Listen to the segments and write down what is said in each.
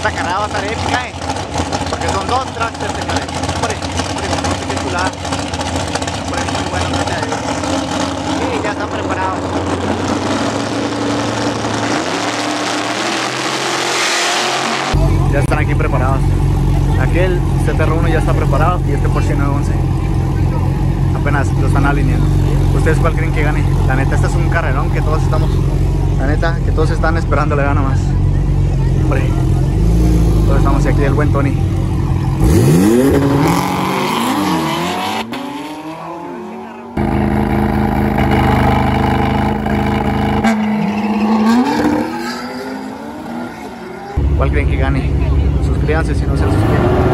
Esta carrera va a estar épica, porque son dos tractors, señores. Hombre, qué chulada. Hombre, muy bueno, gracias a Dios. Y ya están preparados. Ya están aquí preparados. Aquel CTR1 ya está preparado y este Porsche 911 apenas lo están alineando. ¿Ustedes cuál creen que gane? La neta, este es un carrerón que todos estamos, la neta, que todos están esperando le gana más. Hombre, todos estamos aquí, el buen Tony. ¿Cuál creen que gane? Suscríbanse si no se suscriben.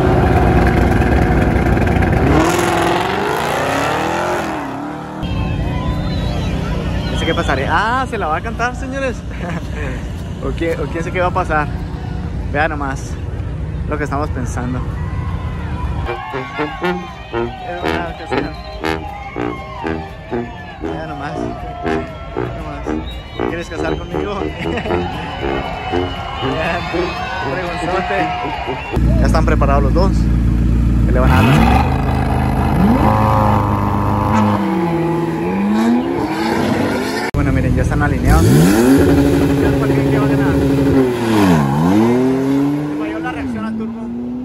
¿Qué pasaré? Ah, se la va a cantar, señores. ¿O quién sé qué va a pasar? Vean nomás lo que estamos pensando. Vean nomás. ¿Quieres casar conmigo? Ya están preparados los dos. Que le van a dar. Bueno, miren, ya están alineados. ¿Cuál creen que va a ganar? Se falló la reacción al turbo.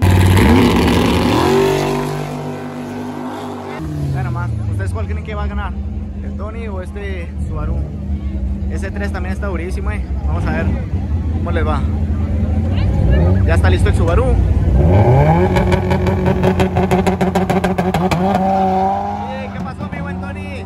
Vean nomás, ¿ustedes cuál creen que va a ganar? ¿El Tony o este Subaru? Ese 3 también está durísimo, Vamos a ver cómo les va. Ya está listo el Subaru. ¿Qué pasó, mi buen Tony?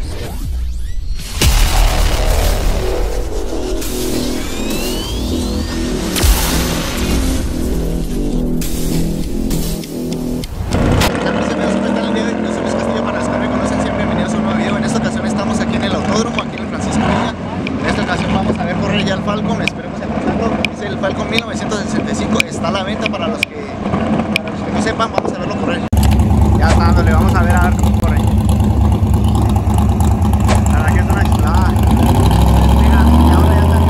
Ya el Falcon, esperemos empezarlo. Es el Falcon 1965, está a la venta para los que no sepan, vamos a verlo correr. Ya está dándole, vamos a ver cómo corre. La verdad que es una chulada. Mira, ahora ya está.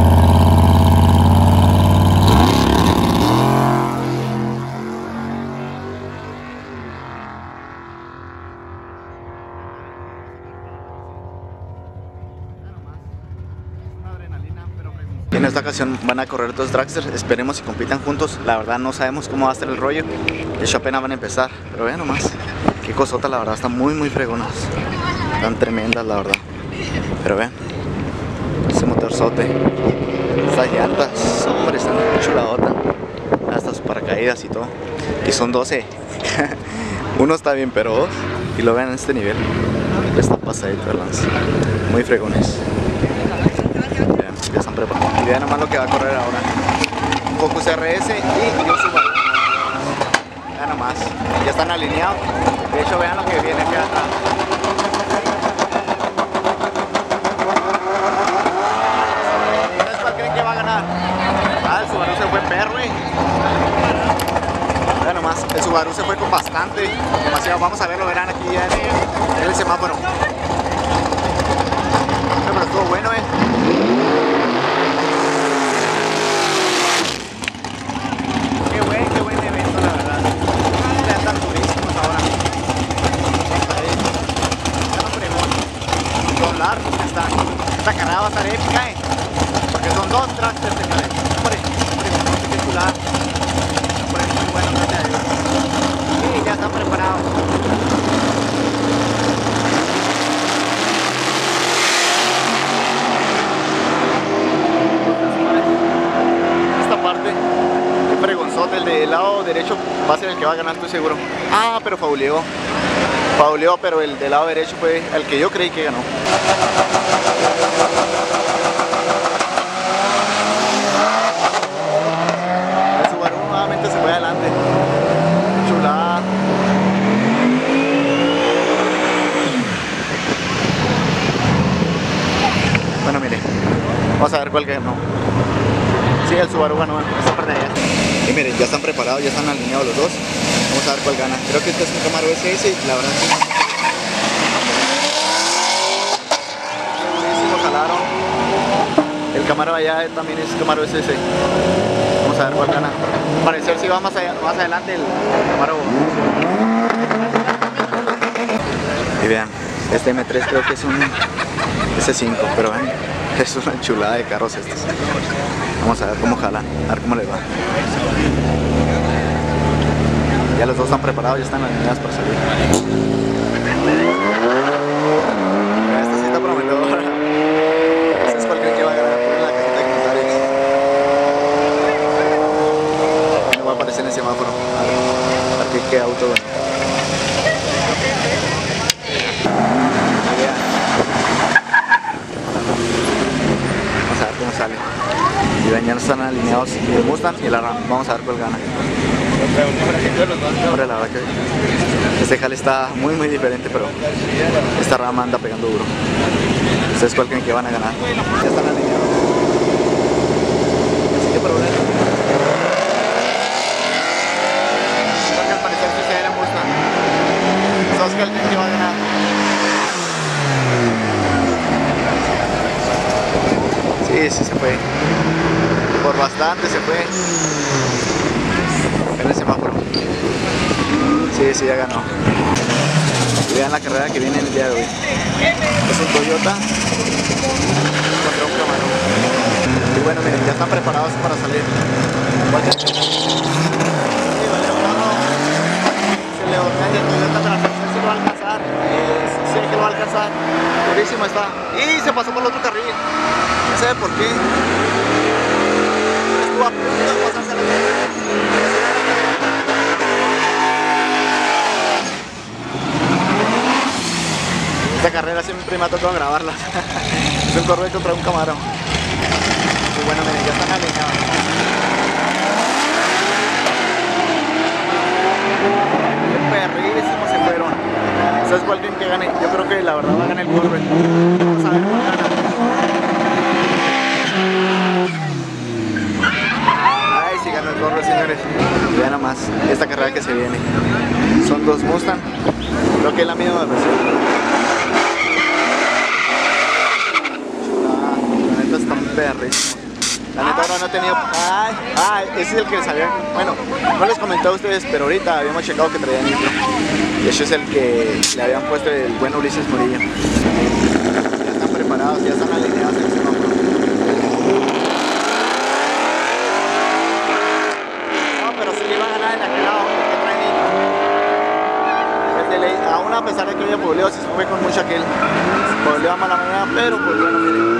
En esta ocasión van a correr dos dragsters, esperemos y compitan juntos. La verdad no sabemos cómo va a estar el rollo, de hecho apenas van a empezar, pero vean nomás, qué cosota, la verdad, están muy fregonas, están tremendas la verdad. Pero vean, ese motorzote, estas llantas, hombre, están chuladota, hasta sus paracaídas y todo, y son 12, uno está bien, pero dos, y lo vean en este nivel, está pasadito de lanza, muy fregones. Ya están preparados. Y vean nomás lo que va a correr ahora. Un Focus RS y un Subaru. Vean nomás. Ya están alineados. De hecho, vean lo que viene aquí atrás. ¿Ustedes cuál creen que va a ganar? Ah, el Subaru se fue perro, Vean nomás. El Subaru se fue con bastante. Demasiado. Vamos a verlo, verán aquí ya en el semáforo. Pero estuvo bueno, Qué buen evento, la verdad. Ya están durísimos ahora. Son largos que están. Esta carrera va a estar épica, porque son dos tractors, señores. Hombre, qué chulada. Hombre, muy bueno, gracias a Dios. Y ya están preparados. El del lado derecho va a ser el que va a ganar, estoy seguro. Ah, pero fauleó, pero el del lado derecho fue el que yo creí que ganó. El Subaru nuevamente se fue adelante. Chulada. Bueno, mire, vamos a ver cuál ganó. Sí, el Subaru ganó esta parte de allá. Y miren, ya están preparados, ya están alineados los dos. Vamos a ver cuál gana. Creo que este es un Camaro SS y la verdad es que buenísimo, jalaron. El Camaro allá también es Camaro SS. Vamos Vamos a ver cuál gana. Al parecer si va más adelante el Camaro. Y vean, este M3 creo que es un S5, pero vean, es una chulada de carros estos. Vamos a ver cómo jalan, a ver cómo les va. Ya los dos están preparados, ya están alineados para salir. Esta sí está prometedora. Ese es cualquier que va a ganar por la cajita de comentarios. No va a aparecer en el semáforo. A ver qué auto. Vamos a ver cómo sale. Y ven, ya no están alineados el Mustang y el Ram. Vamos a ver cuál gana. Hombre, la verdad que este jale está muy diferente, pero esta Ram anda pegando duro. ¿Ustedes cuál creen que van a ganar? Ya están alineados. Así que problema. Porque al parecer sí se ve la Mustang. ¿Sabes cuál creen que va a ganar? Sí, sí se fue. Por bastante se fue. En el semáforo. Sí, ya ganó. Y vean la carrera que viene el día de hoy. Es un Toyota contra un Camaro. Y bueno, miren, ya están preparados para salir. Se le ordeña el Toyota para ver si lo va a alcanzar. Sí, que lo va a alcanzar. Durísimo está. Y se pasó por el otro carril. No sé por qué. Estuvo a punto de pasarse a la carrera. Esta carrera siempre me ha tocado grabarla. Es un Corvette contra un Camaro. Y bueno, miren, ya están alineados. Qué perrísimos se fueron. ¿Sabes cuál creen que gane? Yo creo que la verdad va a ganar el Corvette. Vamos a ver cuál gana. Ay, sí ganó el Corvette, señores. Y vean nomás esta carrera que se viene. Son dos Mustang. Creo que es la misma versión. Están perrísimos. La neta ahora no he tenido... ese es el que les había... Bueno, no les comenté a ustedes, pero ahorita habíamos checado que traía nitro. Y ese es el que le habían puesto el buen Ulises Murillo. Ya están preparados, ya están alineados en el semáforo. No, pero sí le va a ganar en aquel lado, porque trae nitro. El de ley, aún a pesar de que había pobleo, sí se fue con mucho aquel. Pobleo a mala manera, pero pues bueno, miren.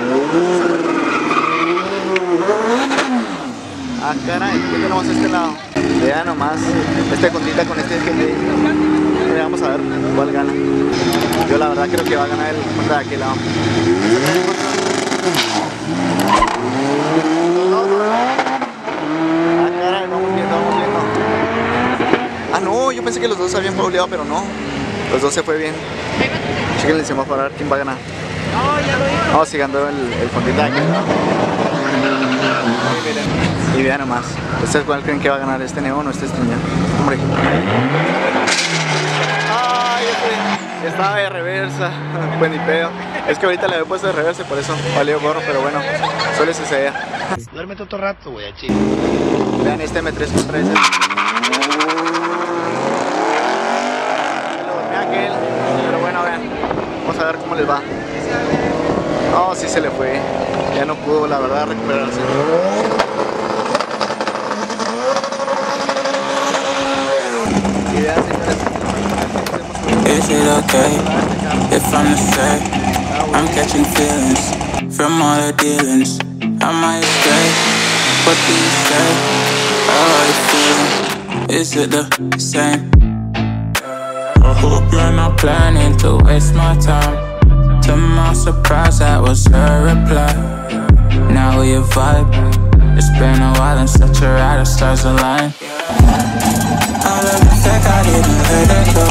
Ah, caray, ¿qué tenemos a este lado? Vean nomás, este Hondita con este GTI. Vamos a ver cuál gana. Yo la verdad creo que va a ganar el Honda de aquel lado. Ah, caray, vamos viendo. Ah, no, yo pensé que los dos habían pobleado, pero no. Los dos se fue bien. Chequen el semáforo a ver quién va a ganar. Vamos siguiendo el Hondita de aquel lado. Y vean nomás, ¿ustedes cuál creen que va a ganar? ¿Este Neón o este Estuña? Hombre. Ay, estaba de reversa, pues ni pedo. Es que ahorita le había puesto de reversa, por eso valió gorro, pero bueno, suele suceder. Duérmete otro rato, güey, chico. Vean este M3 contra ese. Aquel, pero bueno, vean, vamos a ver cómo les va. No, sí se le fue, ya no pudo la verdad recuperarse. Is it okay if I'm the same? I'm catching feelings from all the dealings. I might stay. What do you say? How are you feeling? Is it the same? I hope you're not planning to waste my time. To my surprise, that was her reply. Now we vibe. It's been a while and such a ride, the stars align. I love the fact I didn't let it go.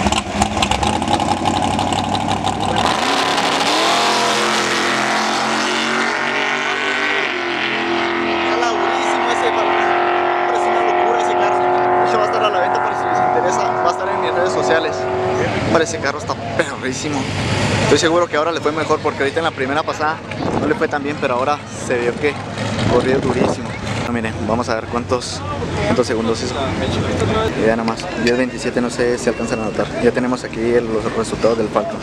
Hombre, ese carro está perrísimo. Estoy seguro que ahora le fue mejor porque ahorita en la primera pasada no le fue tan bien, pero ahora se vio que corrió durísimo. bueno, miren, vamos a ver cuántos segundos hizo. Y ya nomás, 10:27, no sé si alcanzan a notar. Ya tenemos aquí los resultados del Falcon.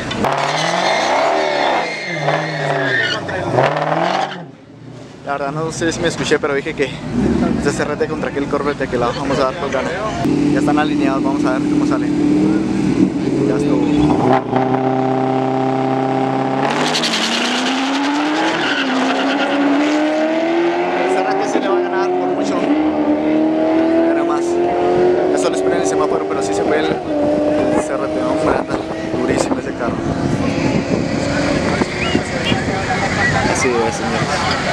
La verdad no sé si me escuché, pero dije que este CRT contra aquel Corvette que la vamos a dar por gana. Ya están alineados, vamos a ver cómo sale. Ya estuvo. Pero sí se fue el CRT, vamos a andar durísimo ese carro. Así es, señores.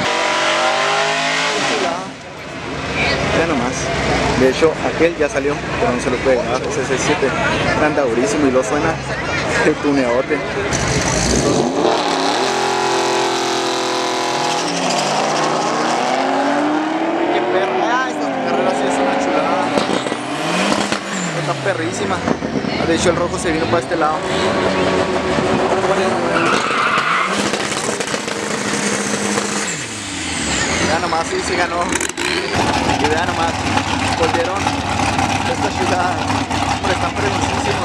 Ya nomás. De hecho, aquel ya salió, pero no se lo puede grabar. Ese C7 anda durísimo y lo suena el tuneote. Qué perra, esta carrera sí es una chulada. Está perrísima. De hecho el rojo se vino para este lado. Vean nomás, sí ganó. Y vean nomás, volvieron esta ciudad. Hombre, están pregoncísimos.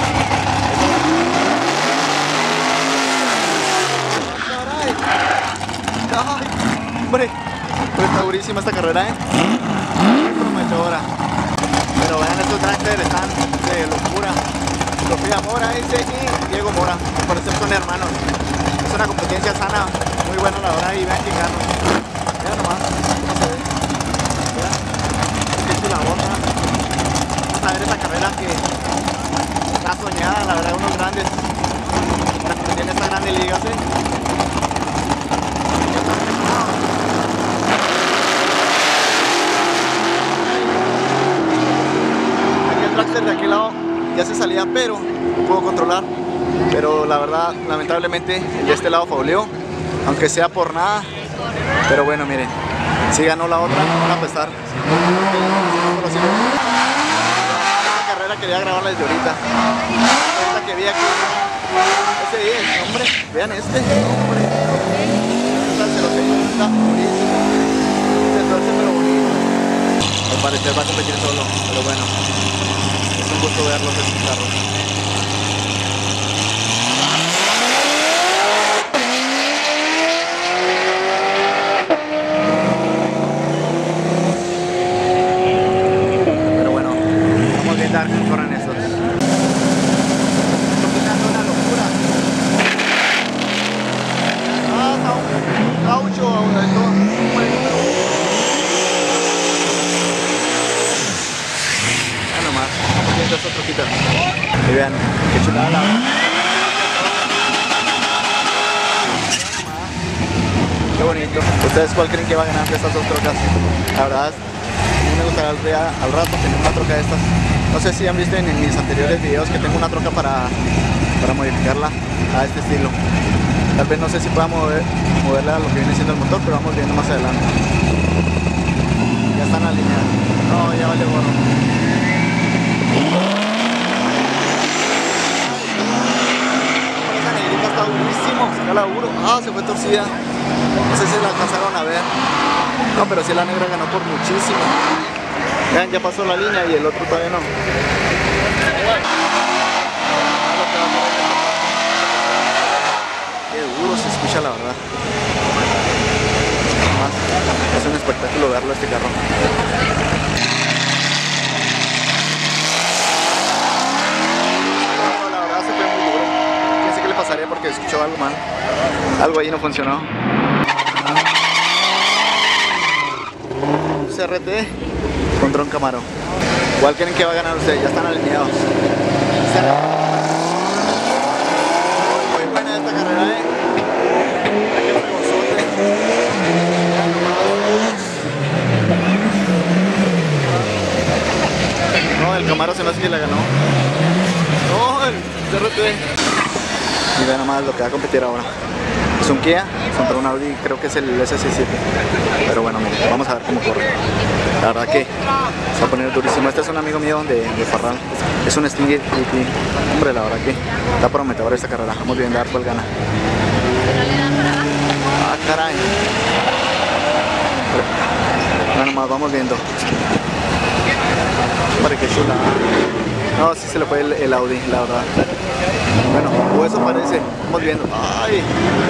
Ay, hombre, pero está durísima esta carrera, muy prometedora. Pero vean, estos dragsters están de locura. Sofía Mora y Diego Mora, por eso son hermanos. Es una competencia sana, muy buena la hora, y vean qué carro. Vean nomás cómo se ve. Vean, qué chula bota. Vamos a ver esa carrera que está soñada, la verdad, unos grandes. La competencia está grande, ligas, de aquel lado ya se salía, pero no pudo controlar. Pero la verdad, lamentablemente, el de este lado fauleó, aunque sea por nada. Pero bueno, miren, si ganó la otra, no van a pesar. Esta carrera quería grabarla desde ahorita. Esta que vi aquí, ese 10, hombre, vean este, hombre. Se lo tengo, está buenísimo. Se torce pero bonito. Al parecer va a competir solo, pero bueno. Es un gusto verlos en sus carros. Pero bueno, vamos a intentar que corran estos. Está una locura. Está un gaucho de todo. Esta es troquita. Y vean, qué chulada la verdad. Qué bonito. ¿Ustedes cuál creen que va a ganar de estas dos trocas? La verdad, a mí me gustaría al rato tener una troca de estas. No sé si han visto en mis anteriores videos que tengo una troca para modificarla a este estilo. Tal vez no sé si pueda moverla a lo que viene siendo el motor, pero vamos viendo más adelante. Ya están alineados. No, ya vale gorro. Esa negrita está durísimo, saca laburo. Ah, se fue torcida. No sé si la alcanzaron a ver. No, pero sí la negra ganó por muchísimo. Vean, ya pasó la línea y el otro todavía no. Qué duro se escucha, la verdad. Es un espectáculo verlo este carro. Pasaría porque escuchó algo mal, algo ahí no funcionó. CRT contra un Camaro. ¿Cuál creen que va a ganar ustedes? Ya están alineados. Muy buena esta carrera, Aquel fregozote. No, el Camaro se me hace que la ganó. No, el CRT. Y vean nomás lo que va a competir ahora. Es un Kia contra un Audi, creo que es el SC7. Pero bueno, miren, vamos a ver cómo corre. La verdad que se va a poner durísimo. Este es un amigo mío de Farral. Es un Stinger GT. Hombre, la verdad que está prometedora esta carrera. Vamos viendo a ver cuál gana. Ah, caray. Bueno, más vamos viendo. Para que chula. No, sí se le fue el Audi, la verdad. Bueno, o eso parece. Vamos viendo. ¡Ay!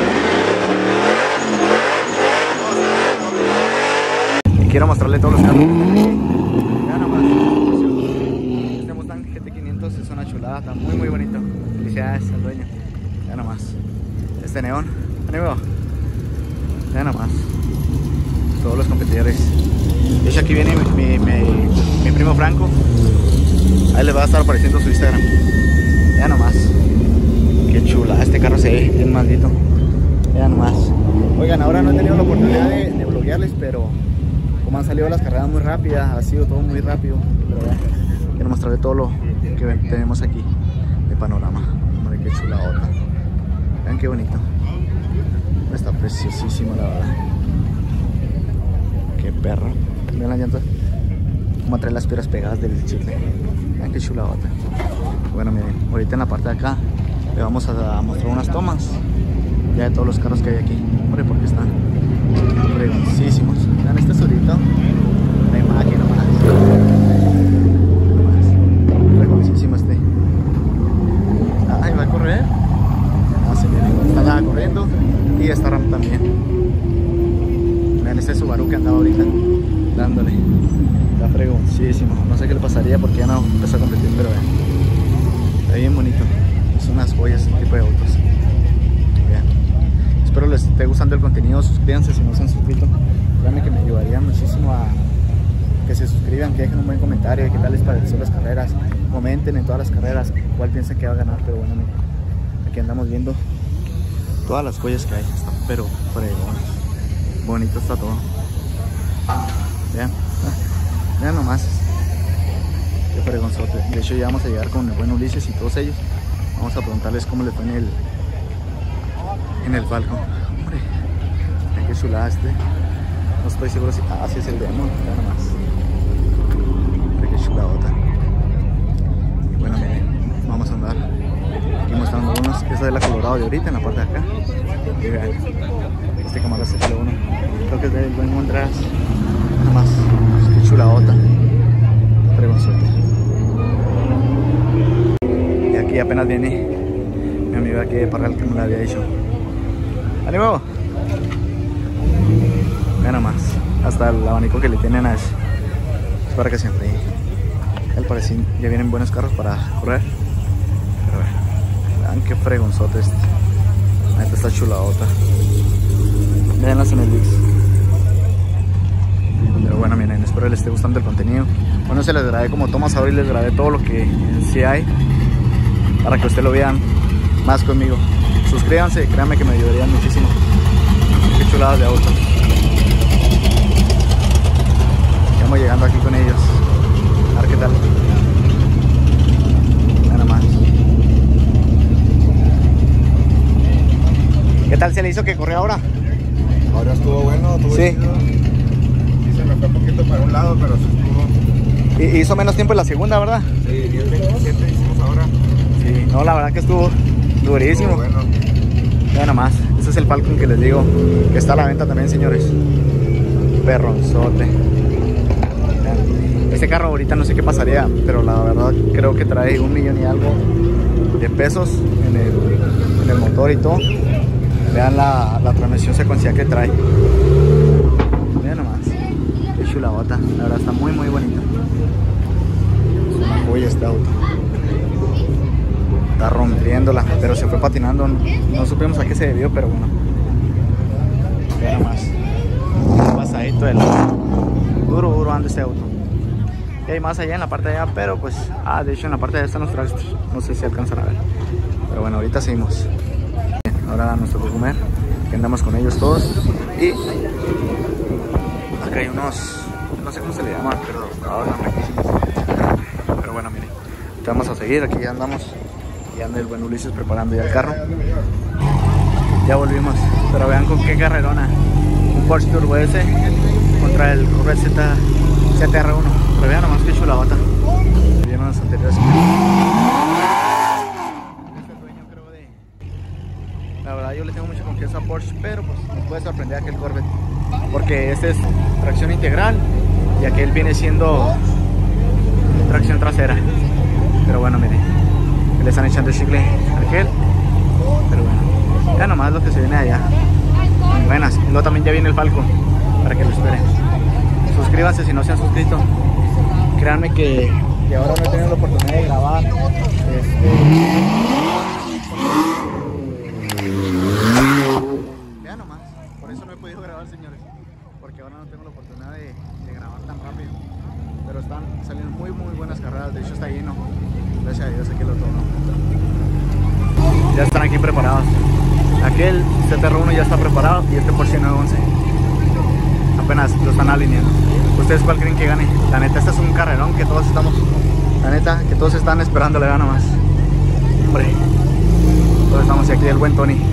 Quiero mostrarle todos los carros. Ya nomás. Este Mustang GT500 es una chulada, está muy muy bonito. Felicidades al dueño. Ya nomás. Este neón, amigo. Ya nomás. Todos los competidores. De hecho aquí viene mi primo Franco. Ahí les va a estar apareciendo su Instagram. Ya nomás. Qué chula. Este carro se ve bien maldito. Ya nomás. Oigan, ahora no he tenido la oportunidad de bloguearles, pero como han salido las carreras muy rápidas, ha sido todo muy rápido. Pero ya, quiero mostrarles todo lo que tenemos aquí de panorama. Hombre, qué chula otra. Vean qué bonito. Está preciosísimo, la verdad. Qué perro. Vean las llantas. Como trae las piedras pegadas del chicle. Vean qué chula otra. Bueno, miren, ahorita en la parte de acá le vamos a mostrar unas tomas ya de todos los carros que hay aquí. Hombre, porque están fregoncísimos. Vean este surito. La imagen nomás. Fregoncísimo este. Ay, va a correr. Así miren, está acá corriendo. Y esta RAM también. Vean este Subaru que andaba ahorita dándole. Está fregoncísimo. No sé qué le pasaría porque ya no empezó a competir, pero vean. Está bien bonito. Son unas joyas este tipo de autos. Vean. Espero les esté gustando el contenido. Suscríbanse si no se han suscrito. Créanme que me ayudaría muchísimo a que se suscriban, que dejen un buen comentario de qué tal les pareció las carreras. Comenten en todas las carreras cuál piensan que va a ganar. Pero bueno, miren, aquí andamos viendo todas las joyas que hay. Está pero fregonas. Bonito está todo. Vean. Vean nomás. Qué fregonzote. De hecho ya vamos a llegar con el buen Ulises y todos ellos. Vamos a preguntarles cómo le fue en el Falcon. Hombre, qué chulada este. No estoy seguro si... Ah, sí es el demo. Ya nomás. Hombre, qué chuladota. Y bueno, miren, vamos a andar aquí mostrando unos. Esta es la Colorado de ahorita en la parte de acá. Y vean, este camarada es el uno. Creo que es del buen Mondras. Nada más. Qué chuladota. Fregonzote. Y aquí apenas viene mi amigo aquí de Parral que me lo había dicho. ¡Ánimo! Vean nomás. Hasta el abanico que le tienen a ese. Es para que se enfríe. Al parecer ya vienen buenos carros para correr. Pero vean qué fregonzote este. Esta está chuladota. Veanlas en el VIX. Pero bueno, miren, espero les esté gustando el contenido. Bueno, se les grabé como tomas ahora y les grabé todo lo que sí hay para que ustedes lo vean más conmigo. Suscríbanse, créanme que me ayudarían muchísimo. Qué chuladas de autos. Estamos llegando aquí con ellos. A ver qué tal. Nada más. ¿Qué tal se le hizo que corrió ahora? Ahora estuvo bueno, estuvo sí. chido. Sí, se me fue un poquito para un lado, pero sí estuvo. Y hizo menos tiempo en la segunda, ¿verdad? Sí, 10:27 hicimos ahora. Sí, no, la verdad que estuvo durísimo. Bueno. Ya nomás, ese es el Falcon que les digo, que está a la venta también, señores. Perronzote. Este carro ahorita no sé qué pasaría, pero la verdad creo que trae 1 millón y algo de pesos en el motor y todo. Vean la transmisión secuencial que trae. Vean nomás, qué chulabota. La verdad está muy muy bonita. Es una joya este auto. Está rompiéndola, pero se fue patinando. No supimos a qué se debió, pero bueno. Vean nomás. Pasadito del duro anda este auto. Y hay más allá en la parte de allá, pero pues, de hecho en la parte de allá están los trastos. No sé si alcanzan a ver. Pero bueno, ahorita seguimos. Bien, ahora nos tocó comer, que andamos con ellos todos. Y acá hay unos, no sé cómo se le llama, pero están riquísimos. Pero bueno, miren, vamos a seguir, aquí ya andamos. Y anda el buen Ulises preparando ya el carro. Ya volvimos, pero vean con qué carrerona. Un Porsche Turbo S contra el Corvette ZR1. Pero vean nomás qué chulabota. Vieron los anteriores. La verdad yo le tengo mucha confianza a Porsche, pero pues nos puede sorprender aquel Corvette. Porque este es tracción integral y aquel viene siendo tracción trasera. Pero bueno, miren, le están echando chicle a aquel. Pero bueno, ya nomás lo que se viene allá. Muy buenas. Y luego también ya viene el Falcon, para que lo esperen. Suscríbanse si no se han suscrito. Créanme que ahora no he tenido la oportunidad de grabar. Vean nomás, por eso no he podido grabar, señores, porque ahora no tengo la oportunidad de grabar tan rápido. Pero están saliendo muy buenas carreras. De hecho está lleno, gracias a Dios, aquí lo tomo. Ya están aquí preparados. Aquel CTR1 ya está preparado y este Porsche 911 apenas lo están alineando. ¿Ustedes cuál creen que gane? La neta, este es un carrerón que todos estamos, la neta, que todos están esperando, le gana más. Hombre, todos estamos aquí, el buen Tony.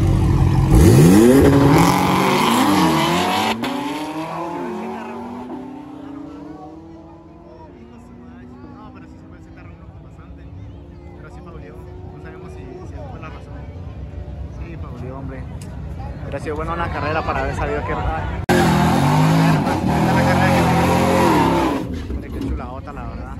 Hombre, hubiera sido buena una carrera para haber sabido que qué chuladota, la verdad.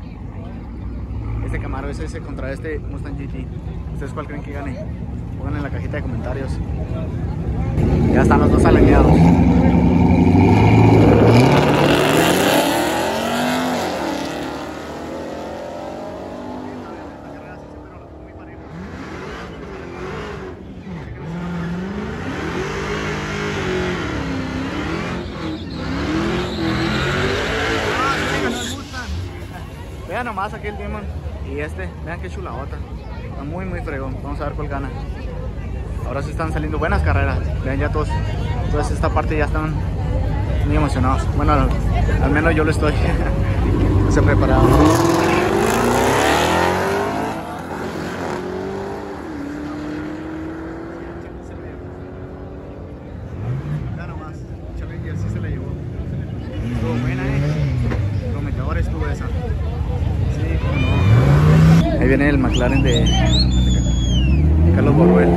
Este Camaro es ese contra este Mustang GT. ¿Ustedes cuál creen que gane? Pongan en la cajita de comentarios. Ya están los dos alineados. Vean nomás aquí el Demon y este, vean qué chuladota. Está muy fregón. Vamos a ver cuál gana. Ahora sí están saliendo buenas carreras. Vean ya todos, toda esta parte ya están muy emocionados. Bueno, al menos yo lo estoy. No se preparado. Vean nomás, Challenger sí se la llevó. Estuvo buena, prometedor estuvo esa. Ahí viene el McLaren de Carlos Borruel.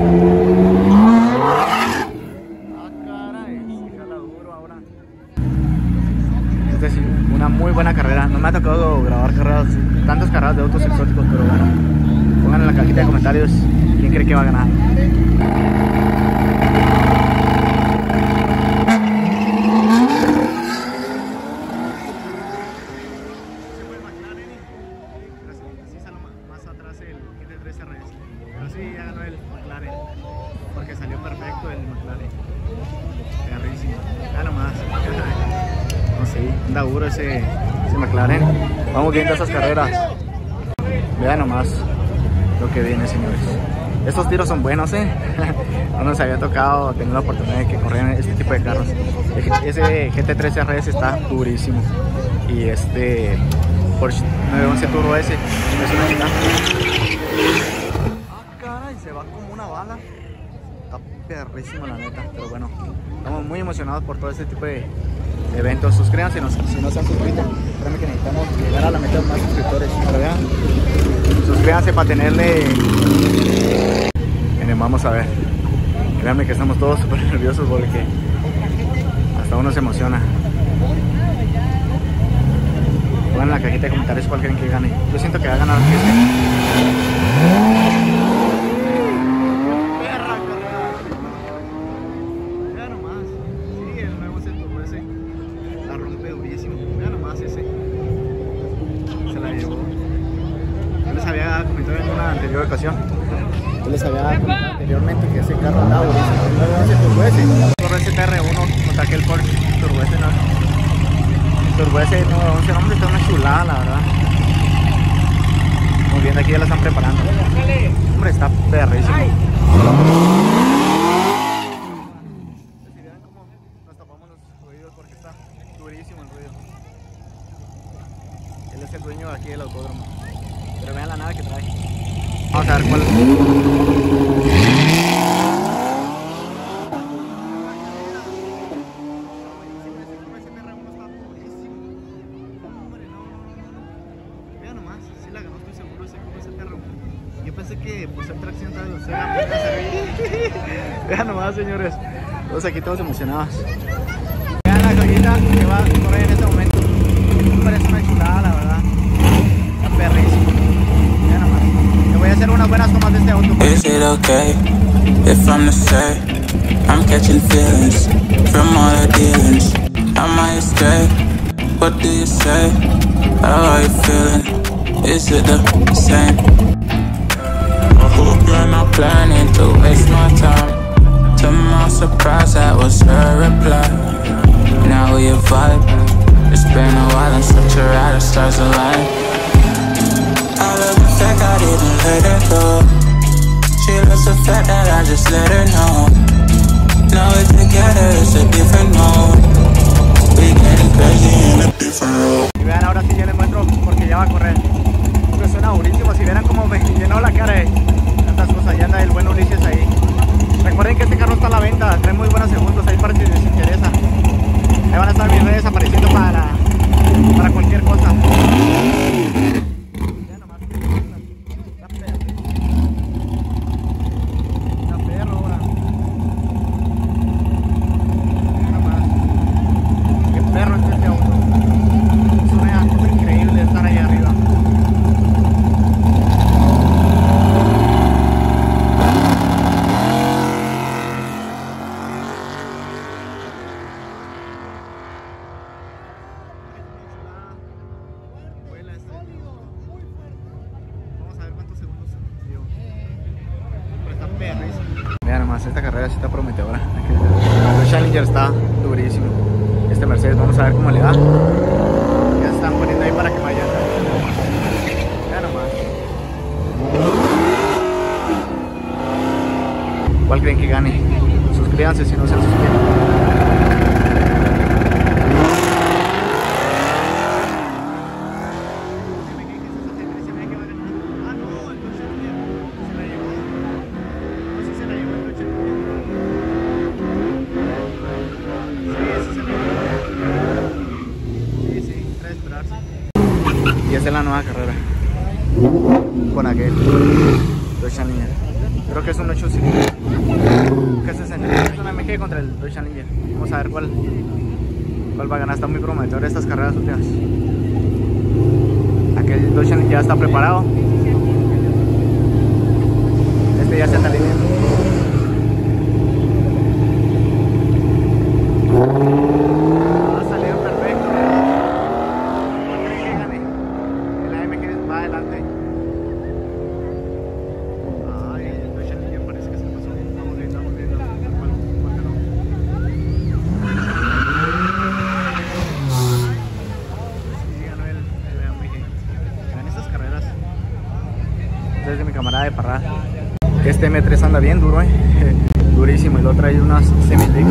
Ah, caray, sí jala duro ahora. Esta es una muy buena carrera. No me ha tocado grabar carreras, tantas carreras de autos exóticos, pero bueno. Pongan en la cajita de comentarios quién cree que va a ganar. Pero sí, ya ganó el McLaren, porque salió perfecto el McLaren. Perrísimo. Ya nomás. No sé, anda duro ese McLaren. Vamos viendo esas carreras. Vean nomás lo que viene, señores. Estos tiros son buenos, No nos había tocado tener la oportunidad de que corrieran este tipo de carros. Ese GT3 RS está durísimo. Y este Porsche 911 Turbo S es una gigante. Se va como una bala. Está perrísimo, la neta. Pero bueno, estamos muy emocionados por todo este tipo de eventos. Suscríbanse si no se han suscrito. Créanme que necesitamos llegar a la meta de más suscriptores. Pero vean, suscríbanse para tenerle. Miren, vamos a ver. Créanme que estamos todos súper nerviosos porque hasta uno se emociona. Pongan en la cajita de comentarios cuál creen que gane. Yo siento que va a ganar ocasión. Yo les había comentado anteriormente que ese carro andaba durísimo. El 911 Turbo S. Corre ese TR1 contra aquel Porsche Turbo S, no. Turbo S 911, hombre, está una chulada, la verdad. Muy bien, aquí ya la están preparando. Hombre, está perrísimo. Si vieran cómo nos tapamos los ruidos porque está durísimo el ruido. Él es el dueño de aquí del autódromo. Pero vean la nave que trae. Vamos a ver cuál. Vean nomás, si la ganó, estoy seguro ese TR1. Yo pensé que por ser tracción trasera. Vean nomás, señores. Todos aquí todos emocionados. Vean la joyita que va a correr en este momento. hombre, es una chulada, la verdad. Está perrísimo. Ya nomás. Le voy a hacer unas buenas tomas de este auto. Is it okay if I'm to say I'm catching feelings from all the dealings? I might stay. What do you say? How are you feeling? Is it the same? I hope you're not planning to waste my time. To my surprise, that was her reply. Now we vibe. It's been a while and such a ride, the stars align. I love the fact I didn't let her go. She loves the fact that I just let her know. Now we're together, it's a different mode. We getting crazy in a different road. Y vean, ahora sí ya les muestro porque ya va a correr. Esto suena durísimo, si vieran cómo me llenó la cara de tantas cosas. Ya anda el buen Ulises ahí. Recuerden que este carro está a la venta, trae muy buenos segundos ahí para si les interesa. Ahí van a estar mis redes apareciendo para cualquier cosa. Vean nomás, esta carrera sí está prometedora. El Challenger está durísimo. Este Mercedes, vamos a ver cómo le va. Ya se están poniendo ahí para que vayan. Vean nomás. ¿Cuál creen que gane? Suscríbanse si no se han suscrito. Y esta es la nueva carrera con aquel Dodge Challenger. Creo que es un 8 cilindros. Es una MG contra el Dodge Challenger. Vamos a ver cuál va a ganar. Está muy prometedor estas carreras últimas. Aquel Dodge Challenger ya está preparado. Este ya se está alineando. De mi camarada de Parral. Este M3 anda bien duro, durísimo, y lo trae unas semi-licks.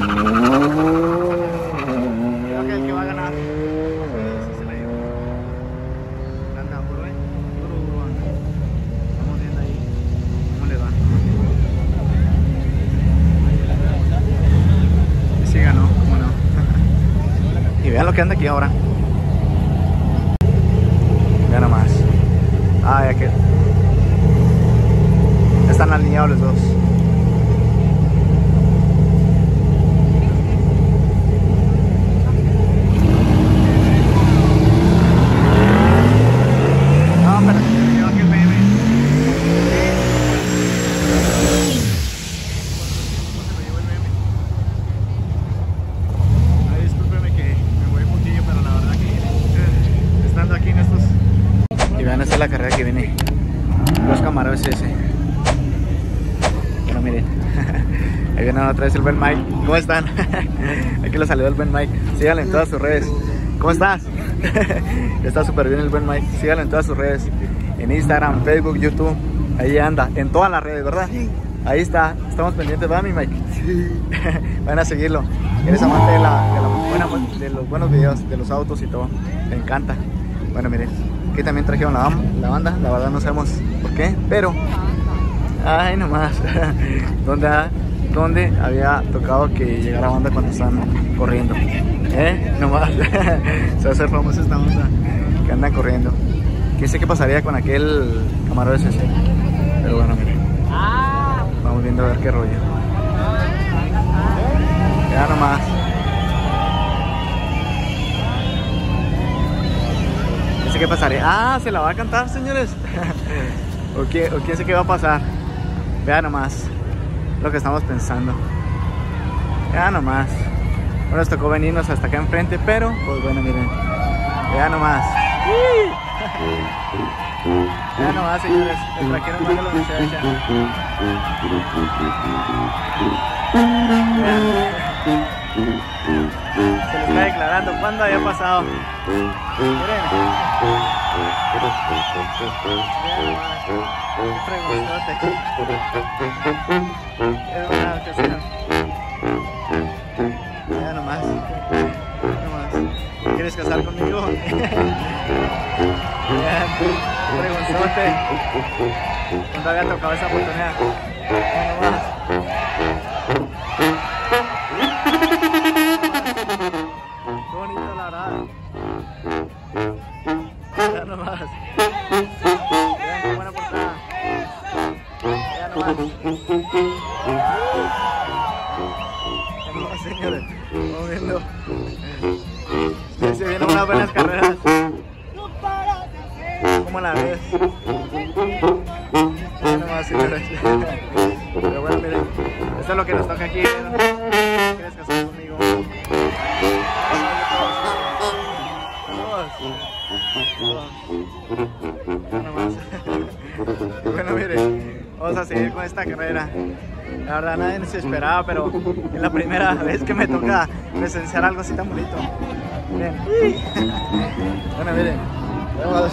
Creo que el que va a ganar sí se la lleva. Anda duro, duro. Vamos viendo ahí cómo le va. Y sí ganó, cómo no. Y vean lo que anda aquí ahora. Vean nomás. Ay, aquel. Están alineados los dos. No, pero se lleva aquel BM. Se lo llevó el BM. Ay, discúlpeme que me voy un poquillo, pero la verdad que estando aquí en estos. Y vean, esta es la carrera que viene. Los Camaros ese. Bueno, miren. Ahí viene otra vez el buen Mike. ¿Cómo están? Aquí lo saludó el buen Mike. Síganlo en todas sus redes. ¿Cómo estás? Está súper bien el buen Mike. Síganlo en todas sus redes. En Instagram, Facebook, YouTube. Ahí anda. En todas las redes, ¿verdad? Sí. Ahí está. Estamos pendientes, ¿verdad, mi Mike? Sí. Van a seguirlo. Eres amante de los buenos videos, de los autos y todo. Me encanta. Bueno, miren. Aquí también trajeron la banda. La verdad no sabemos por qué, pero... Ay, nomás. ¿Dónde había tocado que llegara banda cuando estaban corriendo? Nomás. Se va a hacer famosa esta onda que andan corriendo. ¿Qué sé qué pasaría con aquel Camaro ese? Pero bueno, miren. Vamos viendo a ver qué rollo. Ya nomás. qué pasaría. Ah, se la va a cantar, señores. ¿O quién sé qué va a pasar? Vean nomás lo que estamos pensando. Vean nomás. Bueno, nos tocó venirnos hasta acá enfrente, pero pues bueno, miren. Vean nomás. Vean nomás, señores. El traquero más de la muchacha. Vean. Se le está declarando cuándo había pasado. Miren. Vean nomás. Qué fregosote. Es una ocasión. Vean nomás. ¿Quieres casar conmigo? Vean, preguntote. ¿Cuándo había tocado esa oportunidad? Vean nomás. Qué bonito, la verdad. Vean nomás. Vean qué buena portada. Vean nomás. Vean nomás, señores. Vamos viendo. Se vienen unas buenas carreras. ¿Cómo la ves? Ya nomás, señores. Pero bueno, miren, esto es lo que nos toca aquí. ¿Quieres casar conmigo? Ya nomás. Bueno, miren, vamos a seguir con esta carrera. La verdad nadie se esperaba, pero es la primera vez que me toca presenciar algo así tan bonito. Miren. Bueno, miren. Vamos.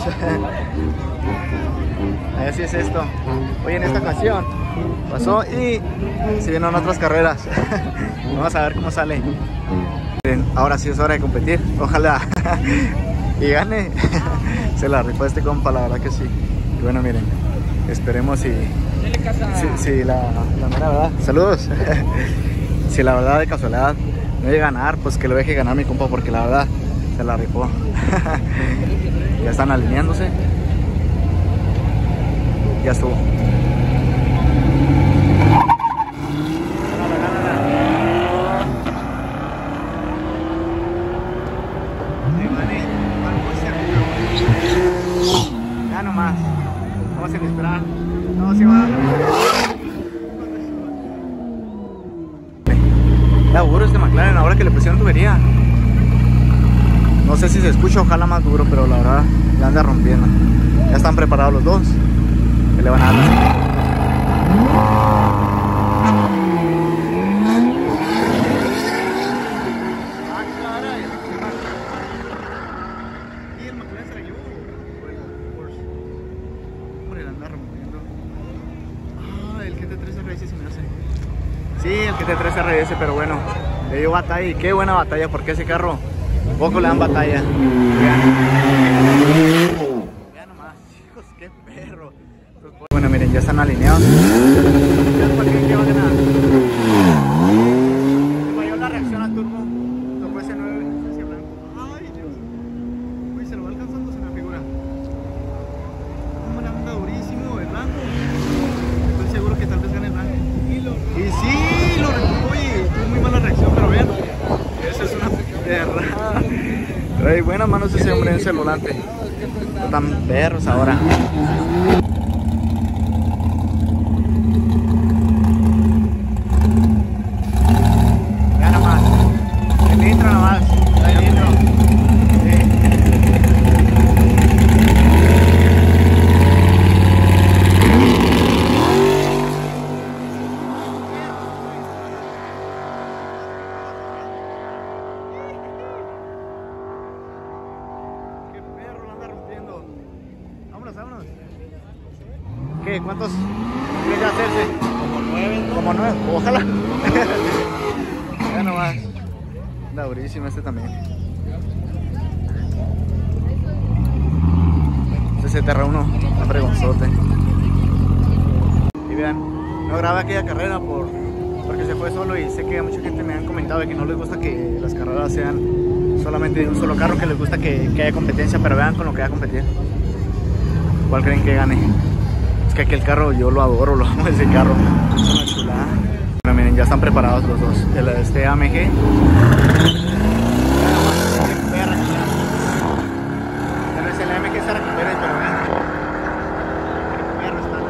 Así es esto. Hoy en esta ocasión pasó y se vienen otras carreras. Vamos a ver cómo sale. Miren, ahora sí es hora de competir. Ojalá y gane. Se la rifó este compa, la verdad que sí. Y bueno, miren, esperemos si la mera verdad. Saludos. Si la verdad de casualidad no llega a ganar, pues que lo deje ganar mi compa, porque la verdad se la rifó. Ya están alineándose. Ya estuvo. Ya nomás. Vamos a esperar. No se va. Está duro este McLaren ahora que le pusieron tubería. No sé si se escucha, ojalá más duro, pero la verdad ya anda rompiendo. Ya están preparados los dos. Que le van a dar la... Sí, el GT3 RS, pero bueno, le dio batalla y qué buena batalla, porque ese carro poco le dan batalla. Vean nomás, chicos, qué perro. Bueno, miren, ya están alineados. ¿Qué va a ganar? Falló la reacción al turbo, tocó ese 9 hacia blanco. Ay, Dios. Uy, se lo va alcanzando, se me figura. Una anda durísimo el blanco. Estoy seguro que tal vez gane el blanco. Y sí, lo recuperó. Oye, tuvo muy mala reacción, pero vean, esa es una perra. Ay, buenas manos ese hombre en ese volante. Están perros ahora. Ya nomás. El nitro nomás. El nitro. Vámonos. ¿Qué? ¿Cuántos quiere ya hacerse? Como 9, ¿no? Como 9, ojalá. Ya nomás. Anda durísimo este también. Este TR1, está fregonzote. Y vean, no grabé aquella carrera porque se fue solo, y sé que mucha gente me han comentado de que no les gusta que las carreras sean solamente de un solo carro, que les gusta que haya competencia, pero vean con lo que va a competir. ¿Cuál creen que gane? Es que aquel carro yo lo adoro, lo amo ese carro. Es una chulada. Bueno, miren, ya están preparados los dos. Este AMG. Pero es el AMG se recupere, pero vean. Perro está.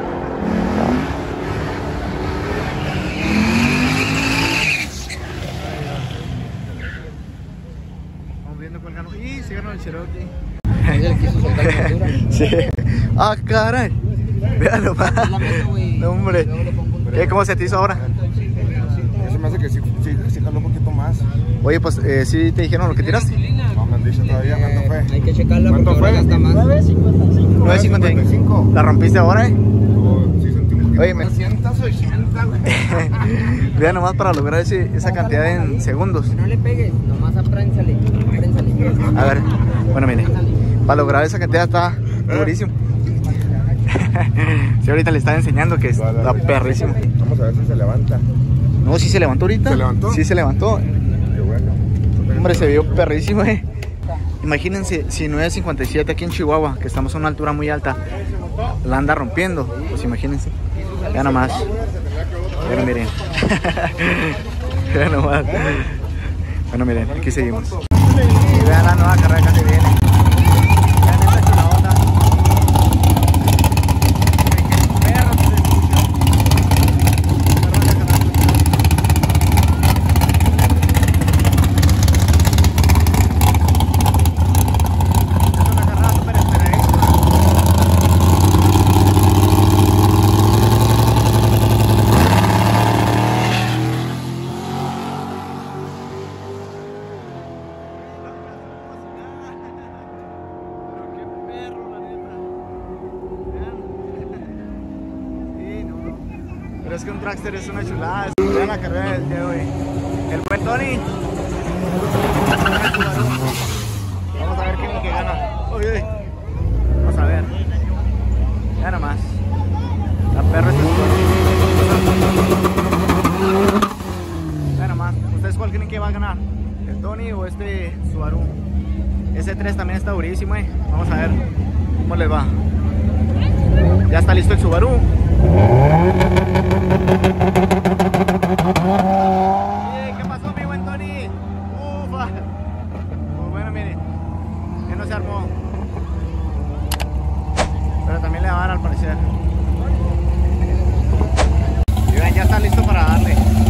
Vamos viendo cuál ganó. Y se ganó el Cherokee. Él quiso soltar la basura. Sí. Ah, caray. Véanlo, va. No, hombre. ¿Qué? ¿Cómo se te hizo ahora? Eso me hace que sí jaló un poquito más. Oye, pues, ¿sí te dijeron lo que tiraste? No me han dicho todavía cuánto fue. Hay que checarla ¿Cuánto porque ahora fue? gasta más. 9.55. ¿La rompiste ahora, Sí sentí un poquito. Oye, 280, güey. Vean nomás para lograr esa cantidad en segundos. No le pegues, nomás aprénsale. A ver, bueno, mire, para lograr esa cantidad está durísimo. Sí, ahorita le estaba enseñando que está perrísimo. Vamos a ver si se levanta. No, sí se levantó ahorita. ¿Se levantó? Sí se levantó. Qué bueno. Hombre, se vio perrísimo, Imagínense si 9.57 aquí en Chihuahua, que estamos a una altura muy alta, la anda rompiendo. Pues imagínense. Vean nomás. Vean, miren. Vean nomás. Bueno, miren, aquí seguimos. Y vean la nueva carrera que se viene. Vean esta chuladota. Perro que se escucha. Perro de carrera. Es una carrera súper esperadísima. Pero es que un dragster es una chulada. Vean la carrera del día de hoy. El buen Tony. Vamos a ver quién es el que gana. Uy, uy. Vamos a ver. Ya nomás. La perra está. Ya nomás. ¿Ustedes cuál creen que va a ganar? ¿El Tony o este Subaru? Ese 3 también está durísimo, Vamos a ver cómo les va. Ya está listo el Subaru. ¿Qué pasó, mi buen Tony? Ufa. Pues bueno, miren, ya no se armó, pero también le van al parecer. Y vean, ya está listo para darle.